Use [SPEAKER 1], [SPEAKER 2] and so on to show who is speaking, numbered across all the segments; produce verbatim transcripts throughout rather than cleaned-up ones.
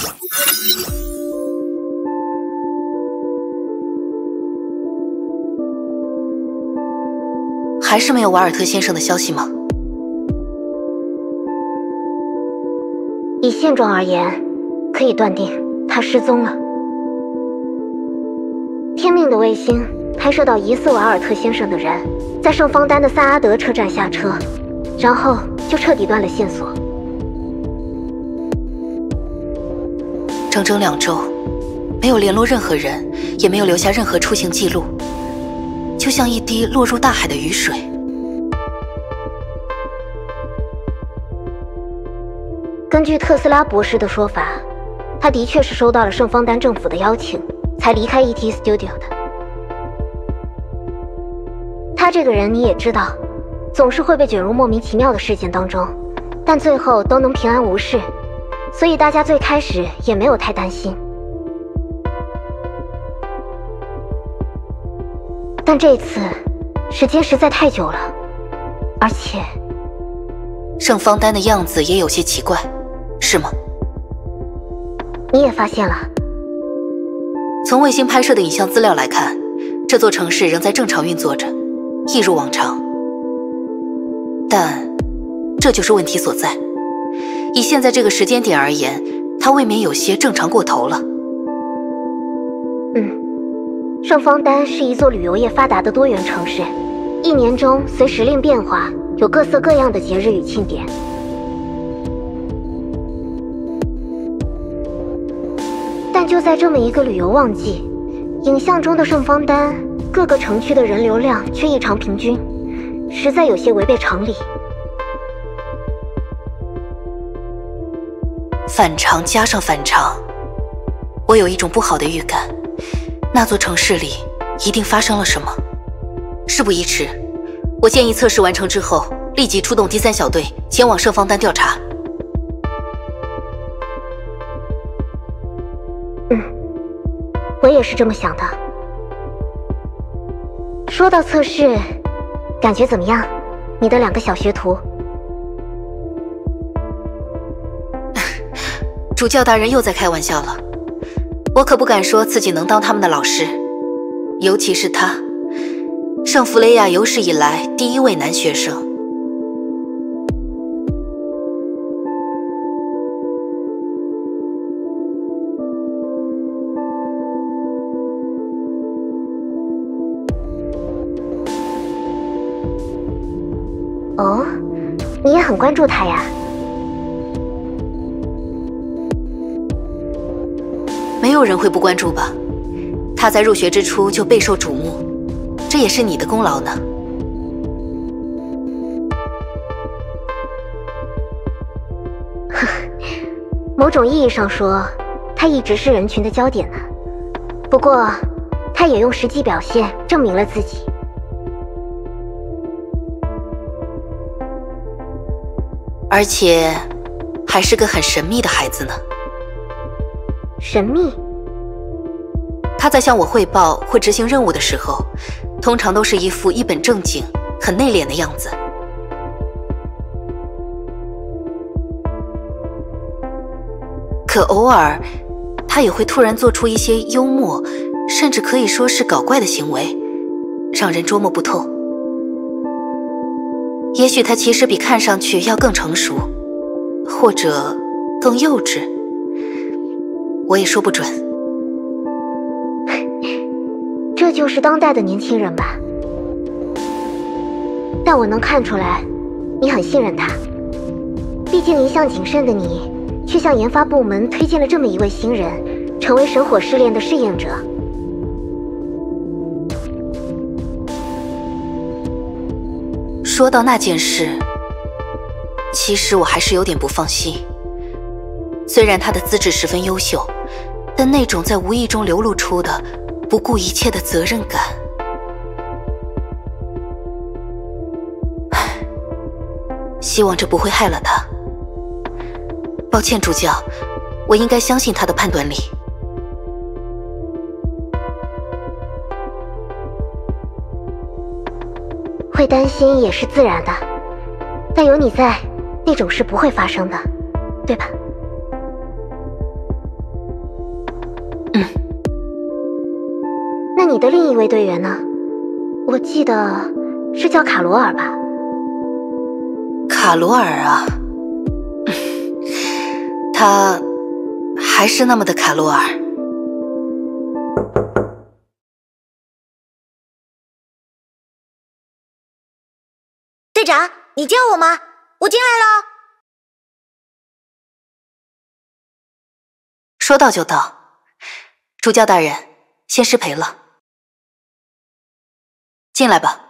[SPEAKER 1] 还是没有瓦尔特先生的消息吗？
[SPEAKER 2] 以现状而言，可以断定他失踪了。天命的卫星拍摄到疑似瓦尔特先生的人在圣方丹的萨阿德车站下车，然后就彻底断了线索。
[SPEAKER 1] 整整两周，没有联络任何人，也没有留下任何出行记录，就像一滴落入大海的雨水。
[SPEAKER 2] 根据特斯拉博士的说法，他的确是收到了圣方丹政府的邀请，才离开 E T Studio 的。他这个人你也知道，总是会被卷入莫名其妙的事件当中，但最后都能平安无事，所以大家最开始也没有太担心。但这次时间实在太久了，而且
[SPEAKER 1] 圣方丹的样子也有些奇怪，是吗？
[SPEAKER 2] 你也发现了？
[SPEAKER 1] 从卫星拍摄的影像资料来看，这座城市仍在正常运作着，一如往常。但这就是问题所在。以现在这个时间点而言，它未免有些正常过头了。
[SPEAKER 2] 嗯，圣方丹是一座旅游业发达的多元城市，一年中随时令变化，有各色各样的节日与庆典。但就在这么一个旅游旺季，影像中的圣方丹各个城区的人流量却异常平均，实在有些违背常理。
[SPEAKER 1] 反常加上反常，我有一种不好的预感，那座城市里一定发生了什么。事不宜迟，我建议测试完成之后，立即出动第三小队前往圣方丹调查。
[SPEAKER 2] 嗯，我也是这么想的。说到测试，感觉怎么样？你的两个小学徒？
[SPEAKER 1] 主教大人又在开玩笑了，我可不敢说自己能当他们的老师，尤其是他，圣弗雷亚有史以来第一位男学生。
[SPEAKER 2] 哦，你也很关注他呀？
[SPEAKER 1] 没有人会不关注吧？他在入学之初就备受瞩目，这也是你的功劳呢。
[SPEAKER 2] 呵，某种意义上说，他一直是人群的焦点呢。不过，他也用实际表现证明了自己。
[SPEAKER 1] 而且，还是个很神秘的孩子呢。
[SPEAKER 2] 神秘？
[SPEAKER 1] 他在向我汇报或执行任务的时候，通常都是一副一本正经、很内敛的样子。可偶尔，他也会突然做出一些幽默，甚至可以说是搞怪的行为，让人捉摸不透。也许他其实比看上去要更成熟，或者更幼稚，我也说不准。
[SPEAKER 2] 这就是当代的年轻人吧？但我能看出来，你很信任他。毕竟一向谨慎的你，却向研发部门推荐了这么一位新人，成为神火试炼的试验者。
[SPEAKER 1] 说到那件事，其实我还是有点不放心。虽然他的资质十分优秀，但那种在无意中流露出的不顾一切的责任感，唉，希望这不会害了他。抱歉，主教，我应该相信他的判断力。
[SPEAKER 2] 会担心也是自然的，但有你在，那种事不会发生的，对吧？
[SPEAKER 1] 嗯。
[SPEAKER 2] 那你的另一位队员呢？我记得是叫卡罗尔吧？
[SPEAKER 1] 卡罗尔啊，他还是那么的卡罗尔。
[SPEAKER 3] 队长，你叫我吗？我进来了。
[SPEAKER 1] 说到就到，主教大人，先失陪了，进来吧。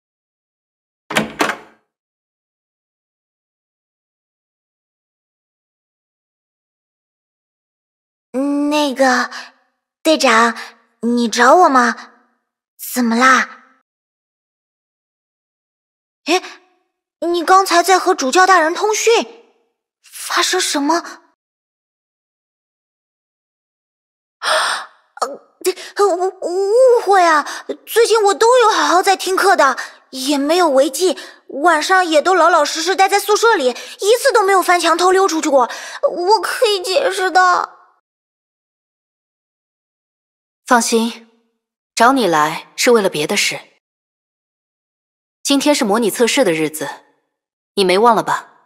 [SPEAKER 3] 那个，队长，你找我吗？怎么啦？诶，你刚才在和主教大人通讯，发生什么？呃，误误会啊！最近我都有好好在听课的，也没有违纪，晚上也都老老实实待在宿舍里，一次都没有翻墙偷溜出去过。我可以解释的。
[SPEAKER 1] 放心，找你来是为了别的事。今天是模拟测试的日子，你没忘了吧？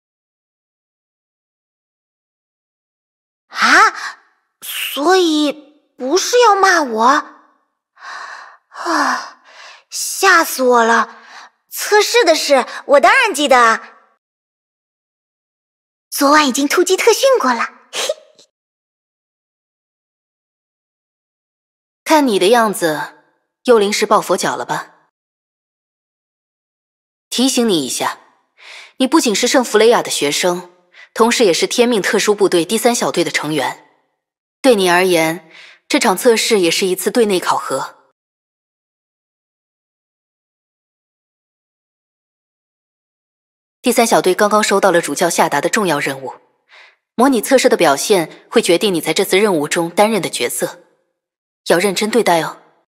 [SPEAKER 3] 啊，所以不是要骂我？啊，吓死我了！测试的事我当然记得啊，昨晚已经突击特训过了。嘿，
[SPEAKER 1] 看你的样子，又临时抱佛脚了吧？提醒你一下，你不仅是圣弗雷亚的学生，同时也是天命特殊部队第三小队的成员。对你而言，这场测试也是一次队内考核。第三小队刚刚收到了主教下达的重要任务，模拟测试的表现会决定你在这次任务中担任的角色，要认真对待哦。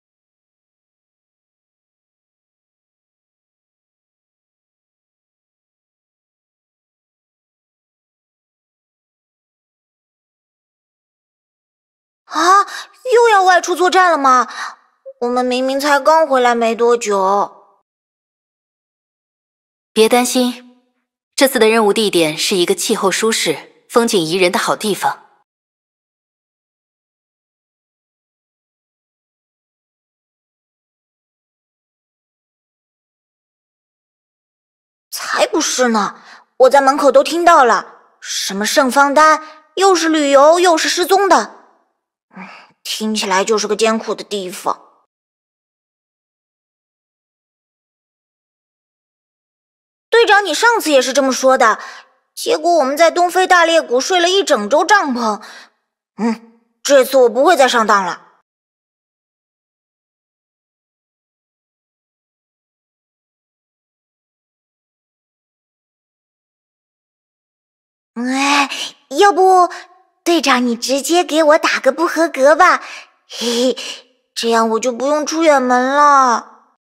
[SPEAKER 3] 啊，又要外出作战了吗？我们明明才刚回来没多久。
[SPEAKER 1] 别担心，这次的任务地点是一个气候舒适、风景宜人的好地方。
[SPEAKER 3] 才不是呢！我在门口都听到了，什么圣方丹，又是旅游又是失踪的，嗯，听起来就是个艰苦的地方。队长，你上次也是这么说的，结果我们在东非大裂谷睡了一整周帐篷。嗯，这次我不会再上当了。哎，要不队长你直接给我打个不合格吧，嘿嘿，这样我就不用出远门了。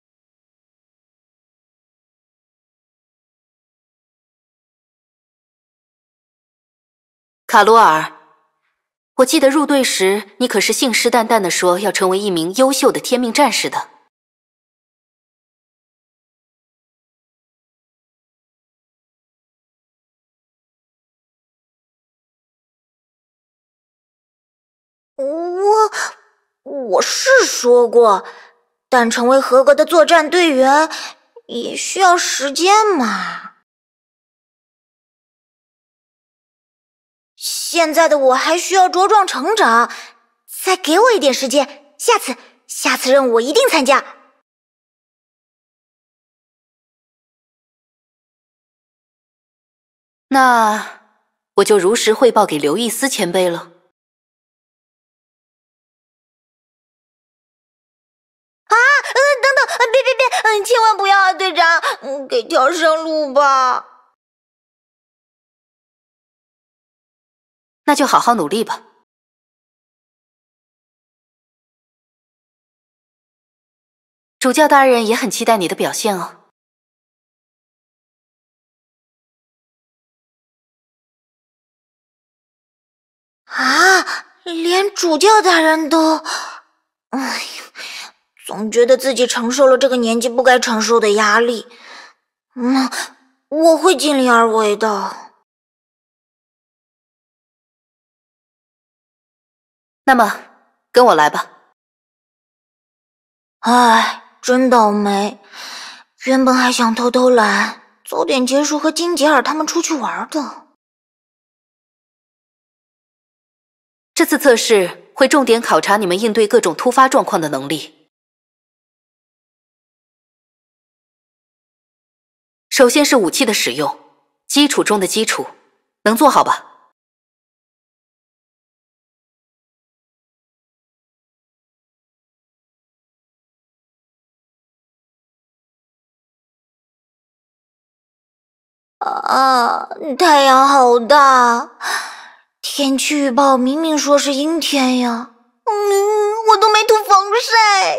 [SPEAKER 1] 卡罗尔，我记得入队时你可是信誓旦旦地说要成为一名优秀的天命战士的。
[SPEAKER 3] 我我是说过，但成为合格的作战队员也需要时间嘛。现在的我还需要茁壮成长，再给我一点时间，下次下次任务我一定参加。
[SPEAKER 1] 那我就如实汇报给刘易斯前辈了。
[SPEAKER 3] 啊，呃，等等，呃别别别，嗯、呃，千万不要啊，队长，嗯，给条生路吧。
[SPEAKER 1] 那就好好努力吧。主教大人也很期待你的表现哦。
[SPEAKER 3] 啊， 连主教大人都……哎呀，总觉得自己承受了这个年纪不该承受的压力。嗯，我会尽力而为的。
[SPEAKER 1] 那么，跟我来吧。
[SPEAKER 3] 唉，真倒霉。原本还想偷偷懒，早点结束和金杰尔他们出去玩的。
[SPEAKER 1] 这次测试会重点考察你们应对各种突发状况的能力。首先是武器的使用，基础中的基础，能做好吧？
[SPEAKER 3] 啊，太阳好大！天气预报明明说是阴天呀，嗯，我都没涂防晒。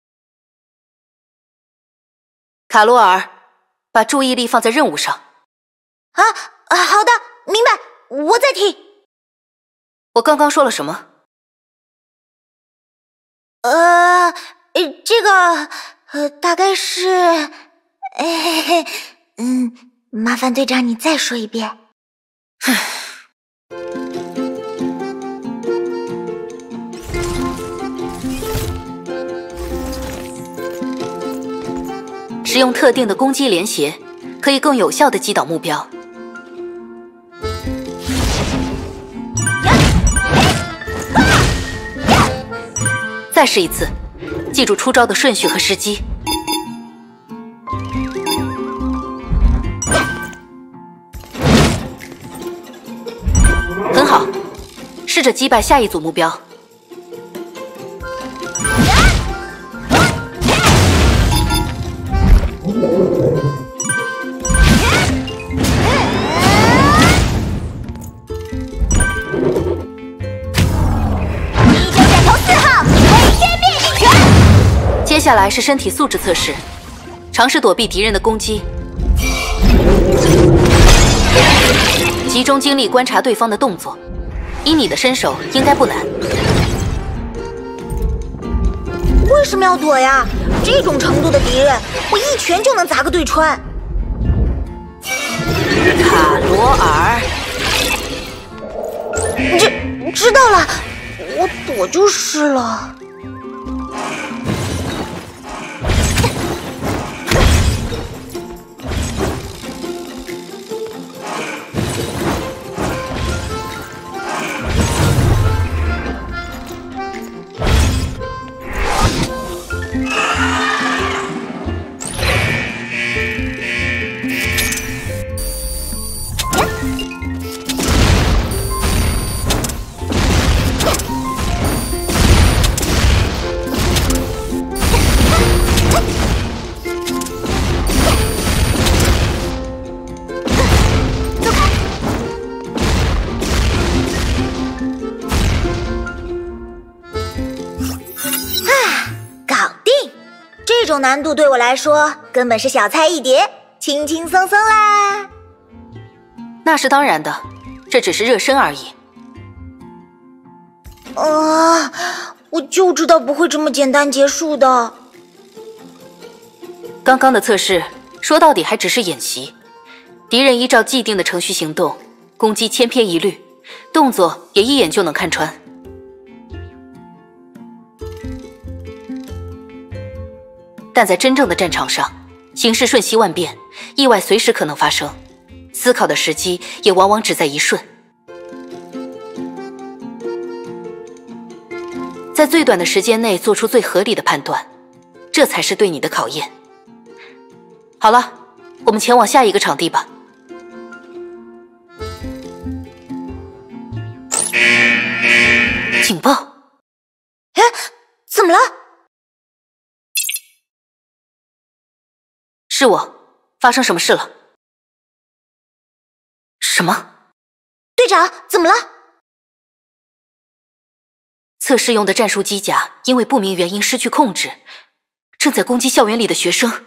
[SPEAKER 1] 卡罗尔，把注意力放在任务上。
[SPEAKER 3] 啊，好的，明白，我在听。
[SPEAKER 1] 我刚刚说了什么？
[SPEAKER 3] 呃，这个，呃，大概是，哎，嗯，麻烦队长你再说一遍。
[SPEAKER 1] 使用特定的攻击连携，可以更有效地击倒目标。再试一次，记住出招的顺序和时机。很好，试着击败下一组目标。接下来是身体素质测试，尝试躲避敌人的攻击，集中精力观察对方的动作。以你的身手，应该不难。
[SPEAKER 3] 为什么要躲呀？这种程度的敌人，我一拳就能砸个对穿。
[SPEAKER 1] 卡罗尔，
[SPEAKER 3] 知知道了，我躲就是了。这种难度对我来说根本是小菜一碟，轻轻松松啦。
[SPEAKER 1] 那是当然的，这只是热身而已。
[SPEAKER 3] 啊，我就知道不会这么简单结束的。
[SPEAKER 1] 刚刚的测试说到底还只是演习，敌人依照既定的程序行动，攻击千篇一律，动作也一眼就能看穿。但在真正的战场上，形势瞬息万变，意外随时可能发生，思考的时机也往往只在一瞬。在最短的时间内做出最合理的判断，这才是对你的考验。好了，我们前往下一个场地吧。警报！
[SPEAKER 3] 哎，怎么了？
[SPEAKER 1] 是我，发生什么事了？什么？
[SPEAKER 3] 队长，怎么了？
[SPEAKER 1] 测试用的战术机甲因为不明原因失去控制，正在攻击校园里的学生。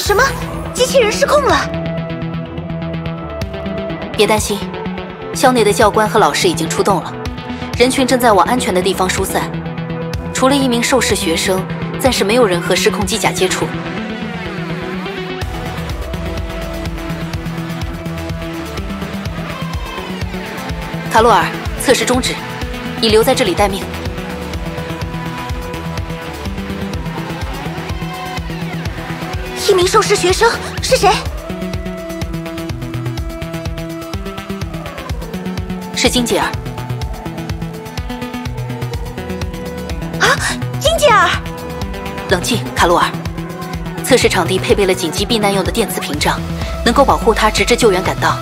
[SPEAKER 3] 什么？机器人失控了？
[SPEAKER 1] 别担心，校内的教官和老师已经出动了，人群正在往安全的地方疏散。除了一名受试学生，暂时没有人和失控机甲接触。卡洛尔，测试终止，你留在这里待命。
[SPEAKER 3] 一名受试学生是谁？
[SPEAKER 1] 是金吉尔。
[SPEAKER 3] 啊，金吉尔！
[SPEAKER 1] 冷静，卡洛尔。测试场地配备了紧急避难用的电磁屏障，能够保护他直至救援赶到。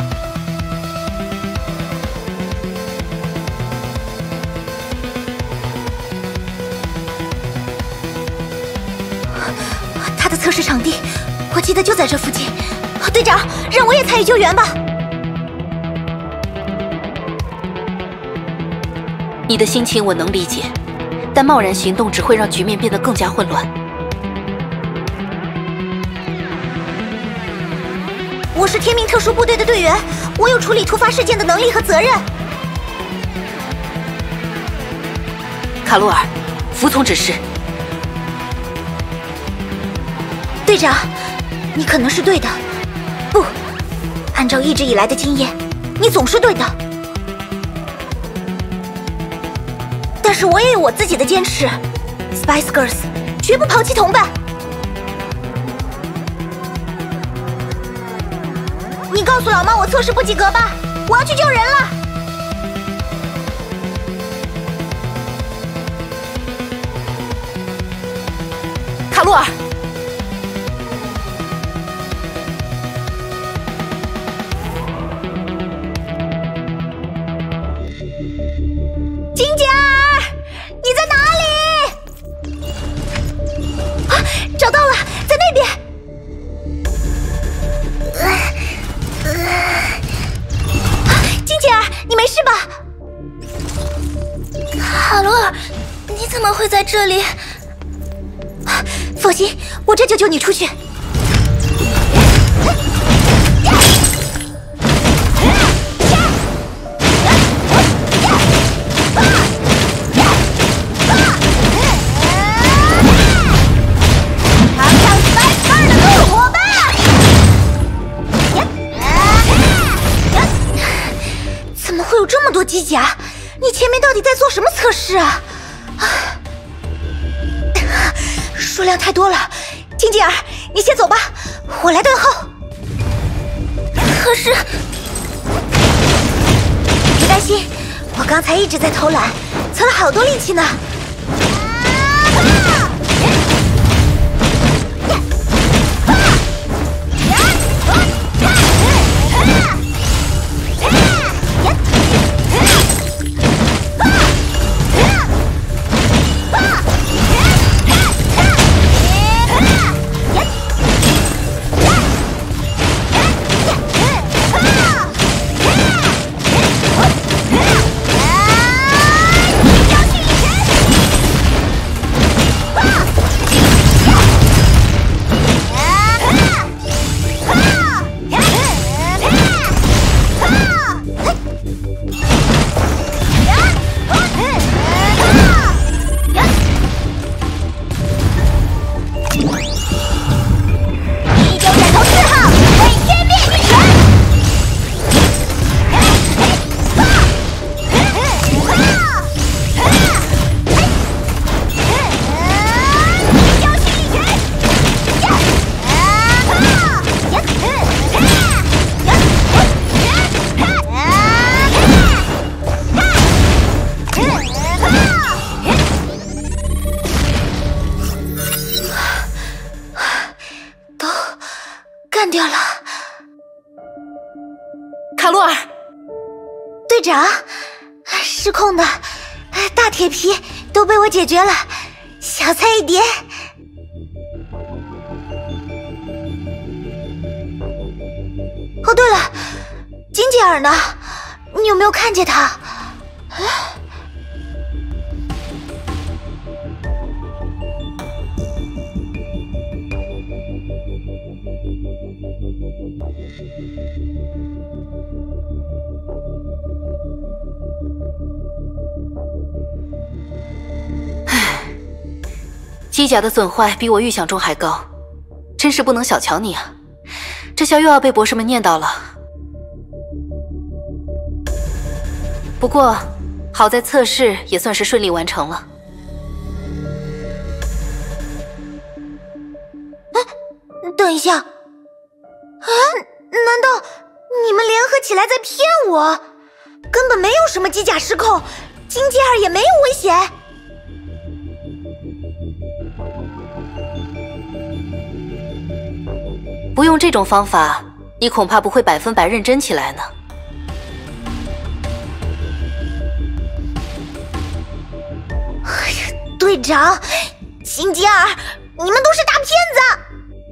[SPEAKER 3] 他的测试场地，我记得就在这附近。队长，让我也参与救援吧。
[SPEAKER 1] 你的心情我能理解，但贸然行动只会让局面变得更加混乱。
[SPEAKER 3] 我是天命特殊部队的队员，我有处理突发事件的能力和责任。
[SPEAKER 1] 卡洛尔，服从指示。
[SPEAKER 3] 队长，你可能是对的。不，按照一直以来的经验，你总是对的。但是我也有我自己的坚持 ，Spice Girls 绝不抛弃同伴。你告诉老妈我测试不及格吧，我要去救人了。
[SPEAKER 1] 卡洛尔。
[SPEAKER 3] 金吉尔，你在哪里？啊，找到了，在那边。啊，金吉尔，你没事吧？卡罗尔，你怎么会在这里？放心，我这就救你出去。机甲，你前面到底在做什么测试啊？数量太多了，金吉尔，你先走吧，我来断后。可是，别担心，我刚才一直在偷懒，存了好多力气呢。掉了。
[SPEAKER 1] 卡洛尔，
[SPEAKER 3] 队长，失控的大铁皮都被我解决了，小菜一碟。哦，对了，金吉尔呢？你有没有看见他？
[SPEAKER 1] 机甲的损坏比我预想中还高，真是不能小瞧你啊！这下又要被博士们念叨了。不过，好在测试也算是顺利完成了。
[SPEAKER 3] 哎，等一下，啊，难道你们联合起来在骗我？根本没有什么机甲失控，金杰尔也没有危险。
[SPEAKER 1] 不用这种方法，你恐怕不会百分百认真起来呢。
[SPEAKER 3] 哎呀，队长，金杰尔，你们都是大骗子！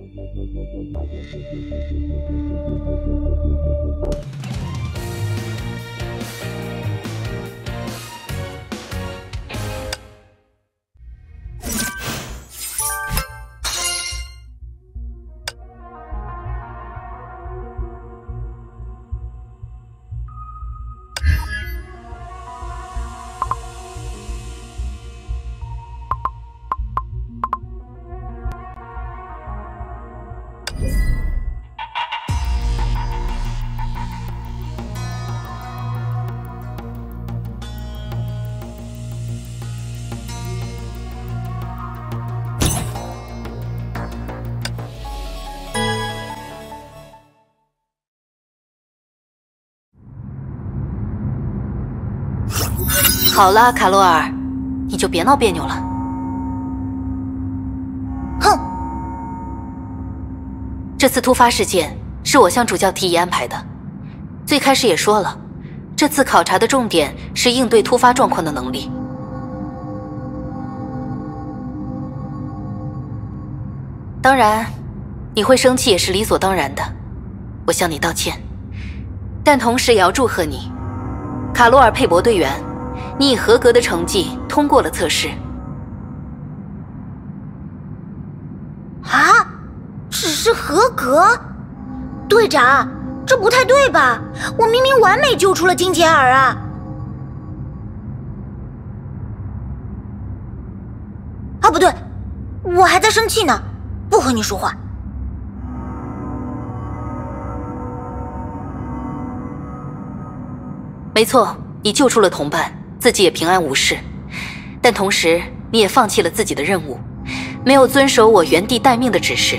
[SPEAKER 1] 好了，卡洛尔，你就别闹别扭了。
[SPEAKER 3] 哼！
[SPEAKER 1] 这次突发事件是我向主教提议安排的。最开始也说了，这次考察的重点是应对突发状况的能力。当然，你会生气也是理所当然的，我向你道歉。但同时也要祝贺你，卡罗尔·佩伯队员。你以合格的成绩通过了测试。
[SPEAKER 3] 啊，只是合格？队长，这不太对吧？我明明完美救出了金杰尔啊！啊，不对，我还在生气呢，不和你说话。
[SPEAKER 1] 没错，你救出了同伴。自己也平安无事，但同时你也放弃了自己的任务，没有遵守我原地待命的指示。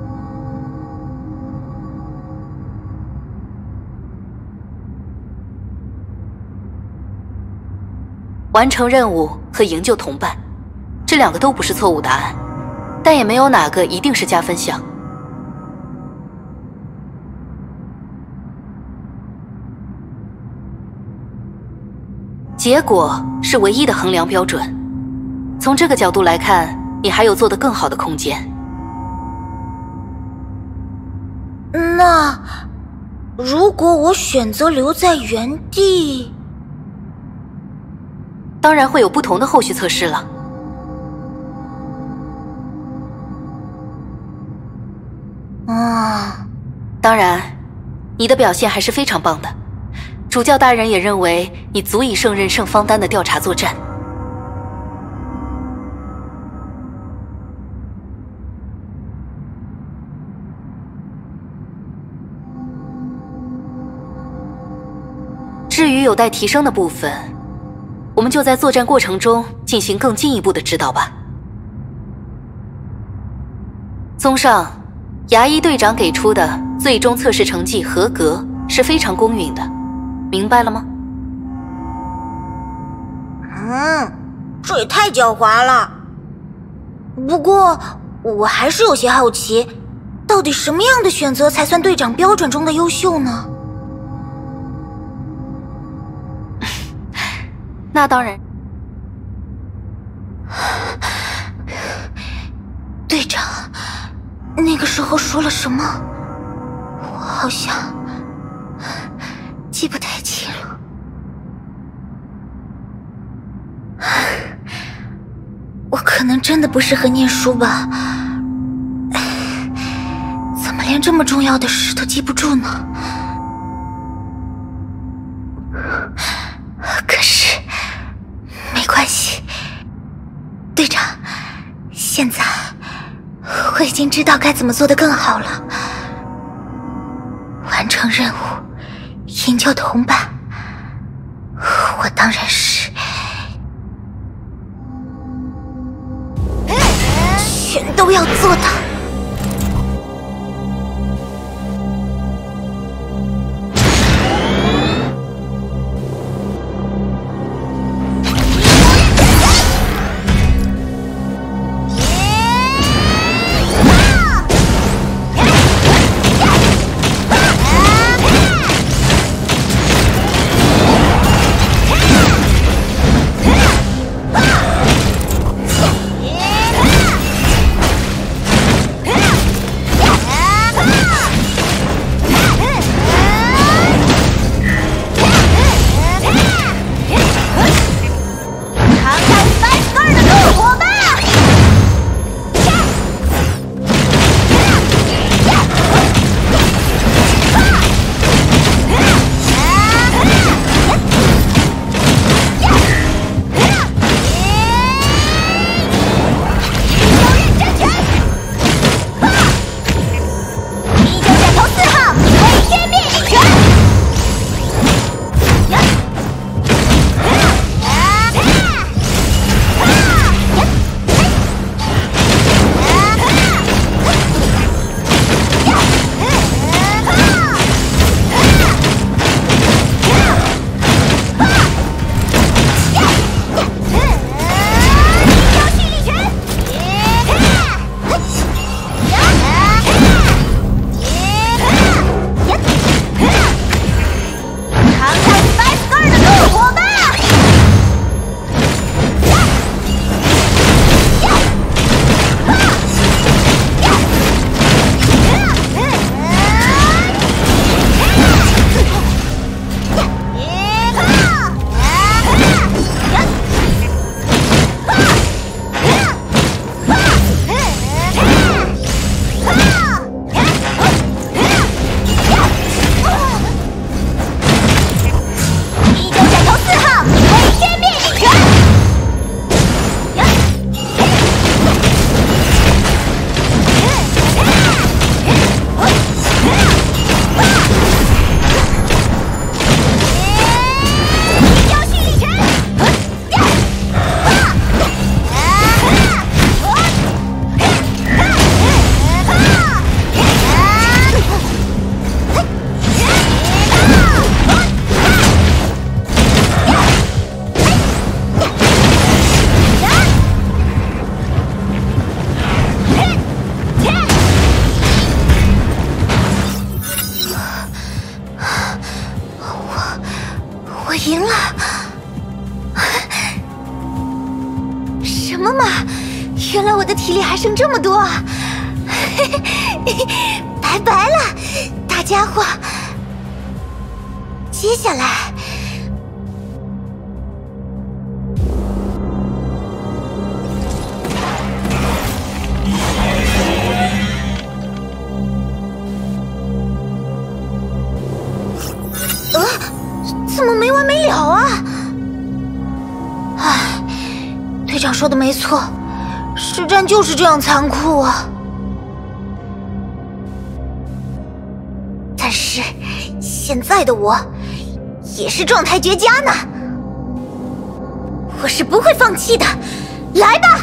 [SPEAKER 1] 完成任务和营救同伴，这两个都不是错误答案，但也没有哪个一定是加分项。结果是唯一的衡量标准。从这个角度来看，你还有做得更好的空间。
[SPEAKER 3] 那如果我选择留在原地，
[SPEAKER 1] 当然会有不同的后续测试了。
[SPEAKER 3] 啊，
[SPEAKER 1] 当然，你的表现还是非常棒的。主教大人也认为你足以胜任圣方丹的调查作战。至于有待提升的部分，我们就在作战过程中进行更进一步的指导吧。综上，牙医队长给出的最终测试成绩合格是非常公允的。明白了吗？
[SPEAKER 3] 嗯，这也太狡猾了。不过，我还是有些好奇，到底什么样的选择才算队长标准中的优秀呢？
[SPEAKER 1] 那当然。
[SPEAKER 3] 队长，那个时候说了什么？我好像记不太清了。我可能真的不适合念书吧？怎么连这么重要的事都记不住呢？可是没关系，队长， 现在我已经知道该怎么做得更好了。完成任务，营救同伴，我当然是全都要做到。赢了？什么嘛！原来我的体力还剩这么多啊！拜拜了，大家伙。接下来，呃，怎么没完没了啊？唉，队长说的没错，实战就是这样残酷啊。但是现在的我也是状态绝佳呢，我是不会放弃的，来吧！